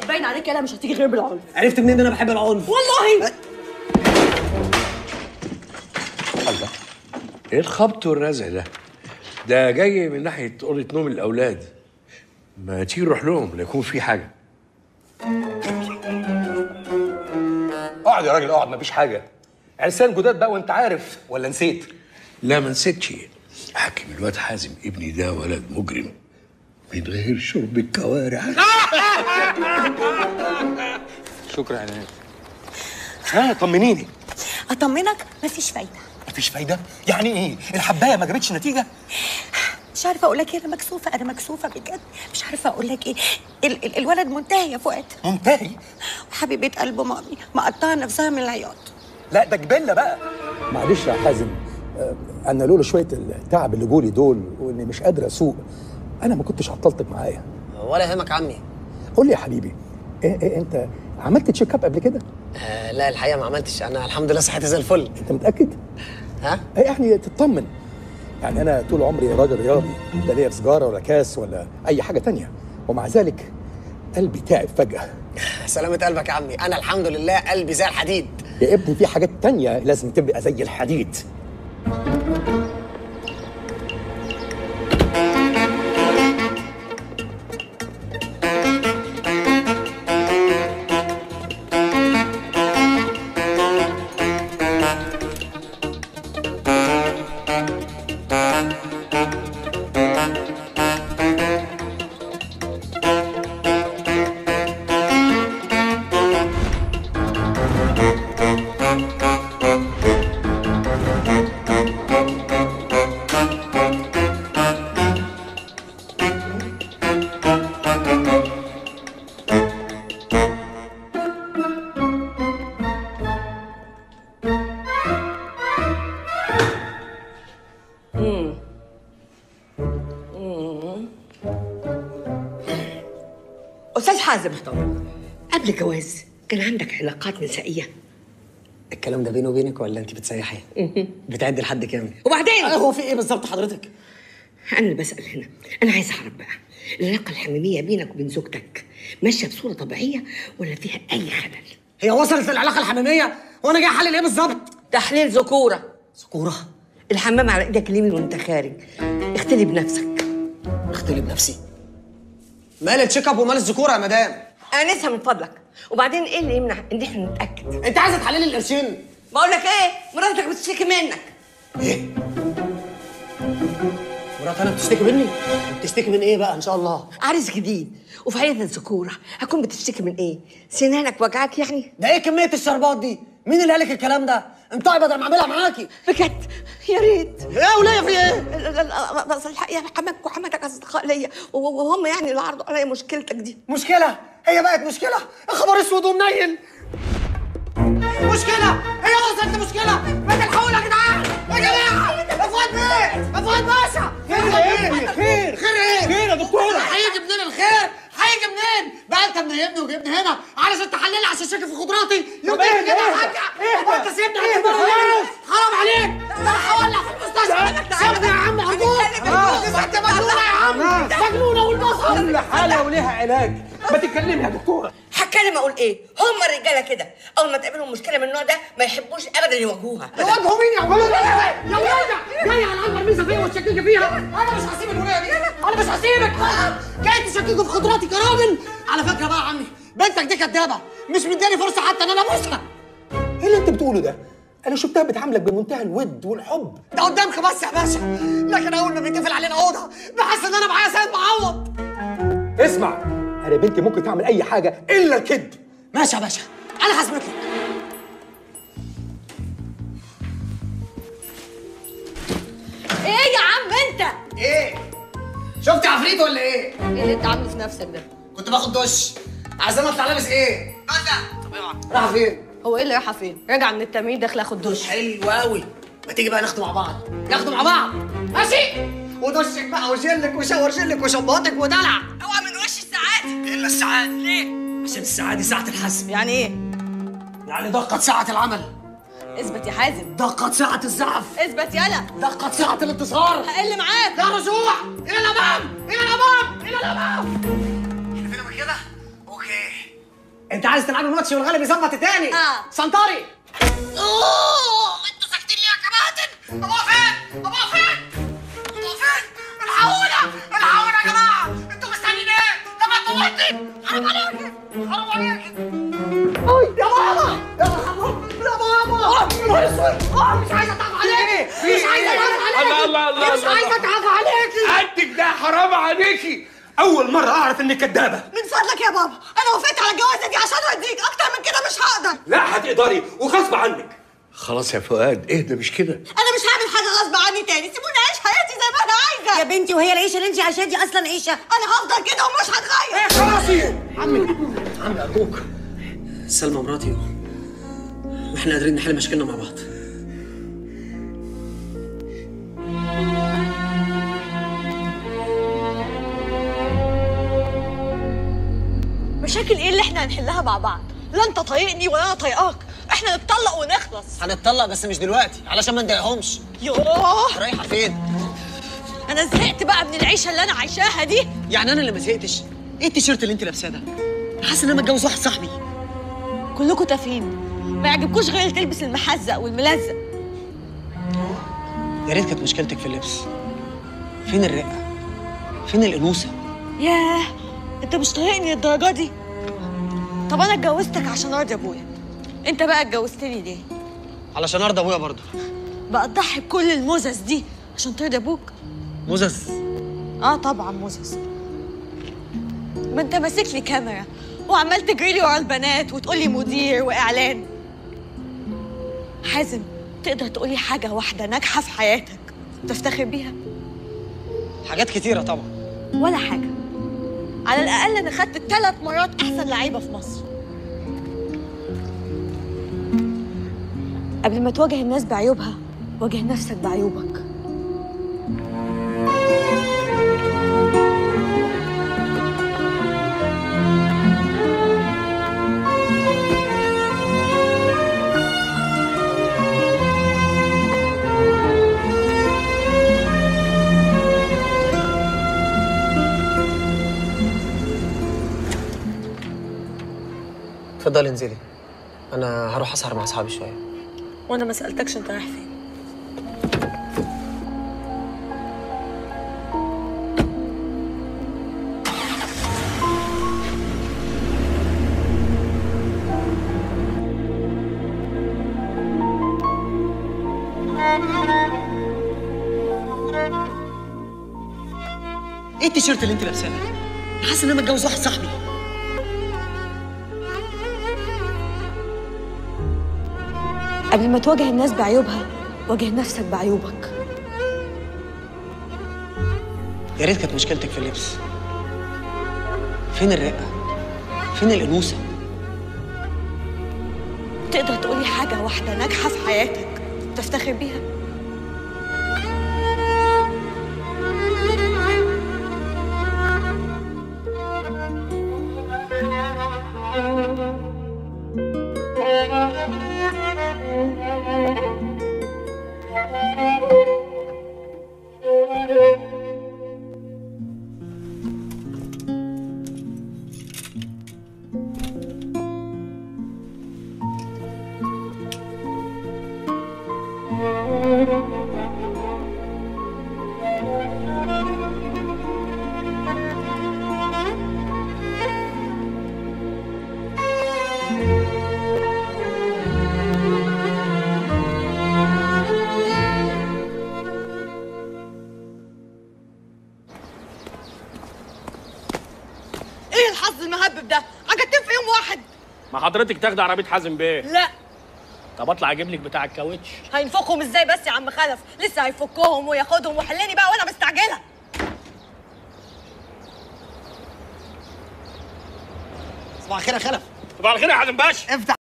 باين عليك انا مش هتيجي غير بالعنف. عرفت منين ان انا بحب العنف؟ والله الله، ايه الخبط والرزع ده؟ ده جاي من ناحيه اوضه نوم الاولاد. ما تيجي نروح لهم لا يكون في حاجه. اقعد يا راجل اقعد، مفيش حاجه. عرسان جداد بقى وانت عارف ولا نسيت؟ لا ما نسيتش. حاكم الواد حازم ابني ده ولد مجرم من غير شرب الكوارع. شكرا يا نهاد. ها طمنيني. اطمنك مفيش فايده. مفيش فايده؟ يعني ايه؟ الحبايه ما جابتش نتيجه؟ مش عارفه اقول لك ايه، انا مكسوفه بجد. مش عارفه اقول لك ايه. الولد منتهي يا فؤاد. منتهي؟ وحبيبه قلبه مامي مقطعه نفسها من العياط. لا ده جبله بقى. معلش يا حازم، انا لولا شويه التعب اللي جولي دول واني مش قادر اسوق انا ما كنتش عطلتك معايا. ولا يهمك عمي. قول لي يا حبيبي، إيه انت عملت تشيك اب قبل كده؟ لا الحقيقه ما عملتش، انا الحمد لله صحتي زي الفل. انت متاكد؟ ها؟ يعني تطمن. يعني انا طول عمري راجل رياضي، لا ليا في سجاره ولا كاس ولا اي حاجه تانية، ومع ذلك قلبي تعب فجاه. سلامة قلبك يا عمي، انا الحمد لله قلبي زي الحديد. يا ابني في حاجات تانية لازم تبقى زي الحديد. أستاذ حازم، قبل الجواز كان عندك علاقات نسائية؟ الكلام ده بيني وبينك ولا انت بتسيحي؟ بتعدي لحد كام؟ وبعدين؟ هو في ايه بالظبط حضرتك؟ أنا اللي بسأل هنا، أنا عايزة أعرف بقى العلاقة الحميمية بينك وبين زوجتك ماشية بصورة طبيعية ولا فيها أي خلل؟ هي وصلت للعلاقة الحميمية وانا جاي احلل ايه بالظبط؟ تحليل ذكورة. ذكورة؟ الحمام على إيدك اليمين وأنت خارج، اختلي بنفسك. اختلي بنفسي؟ مال التشيك اب ومال الذكورة يا مدام؟ أنسها من فضلك، وبعدين إيه اللي يمنع إن إحنا نتأكد؟ انت عايزة تحللي القرشين؟ بقول لك إيه؟ مراتك بتشتكي منك. ايه؟ مرات انا بتشتكي مني؟ بتشتكي من ايه بقى ان شاء الله؟ عريس جديد وفي عيادة الذكورة، هتكون بتشتكي من ايه؟ سنانك وجعاك يعني؟ ده ايه كمية الشربات دي؟ مين اللي قالك الكلام ده؟ انطقي بدل ما اعملها معاكي. بجد يا ريت. ايه وليا في ايه؟ بس الحقيقة حماك وحماتك أصدقاء ليا وهم يعني اللي عرضوا عليا مشكلتك دي. مشكلة؟ هي بقت مشكلة؟ يا خبر اسود ومنيل. مشكلة؟ هي وصلت لمشكلة؟ ما تلحقونا يا جدعان! يا جماعة! يا فؤاد بيه! يا فؤاد باشا! خير ايه؟ خير خير ايه؟ خير يا دكتورة. هيجي منين الخير؟ هيجي منين؟ بقى انت منيبني وجبني هنا علشان تحللي عشان شاكك في خضراتي؟ يومين كده يا حاجة! انت سيبني على خلاص! حرام عليك! ده انا هولع في المستشفى! سيبني يا عم ارجوك! انت مجنونة يا عم! مجنونة والبصر! كل حالة وليها علاج. ما تتكلمي يا دكتورة. هتكلم اقول ايه؟ هم الرجاله كده، اول ما تقابلهم مشكله من النوع ده ما يحبوش ابدا يواجهوها. يواجهوا مين يا ولد؟ يا ولد! جاي على اكبر ميزه فيا وتشككي فيها! انا مش هسيب الولايه دي! انا مش هسيبك! جاي تشككي في قدراتي كراجل! على فكره بقى يا عمي، بنتك دي كدابه، مش مداني فرصه حتى ان انا ابوسها! ايه اللي انت بتقوله ده؟ انا شفتها بتعاملك بمنتهى الود والحب. ده قدامك بس يا باشا، لكن اول ما بيتقفل علينا اوضه بحس ان انا معايا سيد معوض. اسمع، انا بنتي ممكن تعمل اي حاجه الا الكذب. ماشي يا باشا، انا هثبت لك. ايه يا عم انت؟ ايه؟ شفت عفريت ولا ايه؟ ايه اللي انت عامله في نفسك ده؟ كنت باخد دش. عايزين اطلع لابس ايه؟ بلده. طبيعي. رايحه فين؟ هو ايه اللي رايحه فين؟ راجعه من التمرين داخله اخد دش. حلو قوي. ما تيجي بقى ناخده مع بعض. ناخده مع بعض. ماشي؟ ودشك بقى وجلك وشاور جلك وشباطك ودلع. اوعى من وش الساعات. الا الساعات. ليه؟ عشان الساعة دي ساعة الحسم. يعني ايه؟ يعني دقت ساعة العمل. اثبت يا حازم. دقت ساعة الزعف. اثبت يلا. دقت ساعة الانتصار. هقل معاك. لا رجوع. إلى الأمام. إلى الأمام. إلى الأمام. احنا فينا من كده؟ أوكي. انت عايز تلعبي الماتش والغالب يظبط التاني؟ سنطري. انتوا ساكتين ليه يا كباتن؟ ابوها فين؟ ابوها فين؟ ابوها فين؟ الحقونا الحقونا يا جماعه، انتوا مستنيين ايه؟ لما تموتي حرام عليكي حرام عليكي. يا بابا يا بابا يا اسود مش عايزه اتعرف عليكي، مش عايزه اتعرف عليكي، الله مش عايزه اتعرف عليكي. قدك ده حرام عليكي، اول مره اعرف انك كدابه. من فضلك يا بابا انا وافقت على الجوازه دي عشان اوديك، اكتر من كده مش هقدر. لا هتقدري وغصب عنك. خلاص يا فؤاد اهدى، مش كده. انا مش هعمل حاجه غصب عني تاني، سيبوني اعيش حياتي زي ما انا عايزه. يا بنتي وهي العيشه اللي انت عايشاها دي اصلا عيشه؟ انا هفضل كده ومش هتغير. خلاص عمي ارجوك، سلمى مراتي واحنا قادرين نحل مشاكلنا مع بعض. مشاكل ايه اللي احنا هنحلها مع بعض؟ لا انت طايقني ولا انا طايقاك، احنا نتطلق ونخلص. هنتطلق بس مش دلوقتي علشان ما نضايقهمش. يوه رايحه فين؟ انا زهقت بقى من العيشه اللي انا عايشاها دي. يعني انا اللي ما زهقتش؟ ايه التيشيرت اللي انت لابساه ده؟ حاسس ان انا متجوز واحد صاحبي. كلكم تافهين، ما يعجبكوش غير اللي تلبس المحزق والملزق. يا ريت كانت مشكلتك في اللبس. فين الرقه؟ فين الانوثه؟ ياه انت مش طايقني الدرجه دي؟ طب انا اتجوزتك عشان ارضي ابويا، انت بقى اتجوزتني ليه؟ علشان ارضى ابويا برضه. بقى تضحي بكل المزز دي عشان ترضي ابوك؟ مزز؟ اه طبعا مزز. ما انت ماسك لي كاميرا وعمال تجري لي ورا البنات وتقول لي مدير واعلان. حازم تقدر تقولي حاجه واحده ناجحه في حياتك تفتخر بيها؟ حاجات كتيره طبعا. ولا حاجه. على الاقل انا خدت 3 مرات احسن لعيبه في مصر. قبل ما تواجه الناس بعيوبها واجه نفسك بعيوبك. اتفضلي انزلي، انا هروح اسهر مع اصحابي شويه. وانا ما سالتكش انت رايح فين؟ ايه التيشيرت اللي انت لابساه ده؟ حاسس ان انا متجوز واحد صاحبي. قبل ما تواجه الناس بعيوبها واجه نفسك بعيوبك. يا ريت كانت مشكلتك في اللبس. فين الرقه؟ فين الانوثه؟ تقدر تقولي حاجه واحده ناجحه في حياتك تفتخر بيها؟ ايه الحظ المهبب ده؟ عجبتين في يوم واحد. ما حضرتك تاخدي عربيه حازم بيه؟ لا. طب اطلع اجيب لك بتاع الكاوتش. هينفخهم ازاي بس يا عم خلف؟ لسه هيفكهم وياخدهم وحلني بقى وانا مستعجله. صباح الخير يا خلف. صباح الخير يا حازم باشا. افتح